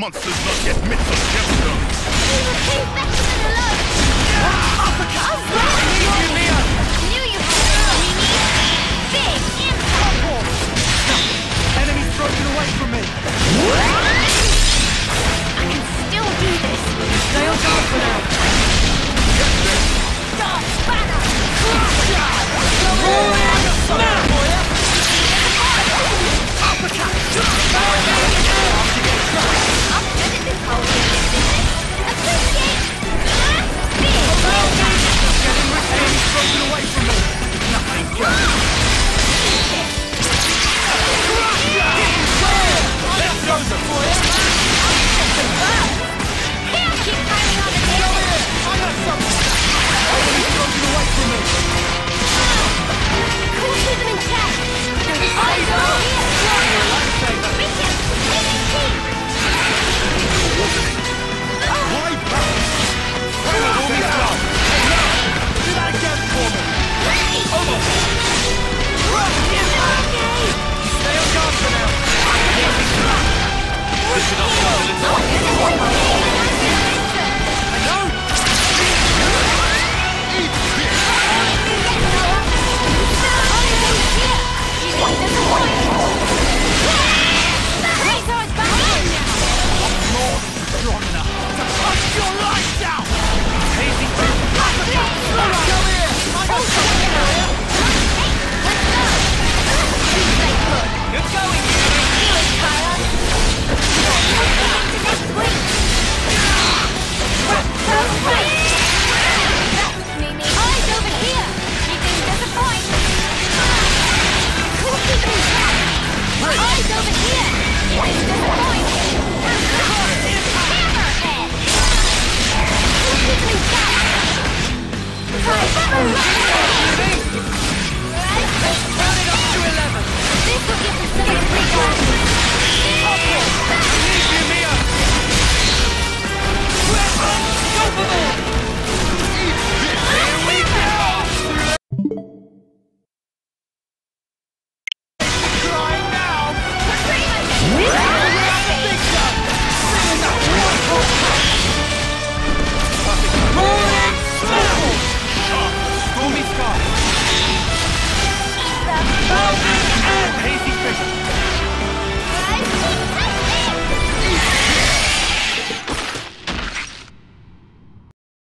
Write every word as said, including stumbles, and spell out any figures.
monsters not yet myths of gemstones. We were too better than alone. Uppercut! You, Leon! Knew you had it, Mimi. Big impact. Enemy's broken away from me. I can still do this. Stay on guard for now. Dark Spanner. Uppercut! I'm good at this whole business business. Appreciate that big impact. Enemy's broken away from me. Nothing good. Let's go for you. Can't keep climbing on the Go table. here. I got something. Enemy's broken away from me. Cool, keep them intact. Eyes over here. Reach it. Take it, team. Why back? Do that again for me. Over. Stay on guard for now. I know. Strong enough to punch your lights out! Easy. Go here. I got something for you. You're going. Eyes over here! She didn't disappoint! Cool, keep it intact! Eyes over here! She didn't disappoint! Hammerhead! Cool, keep it intact! Try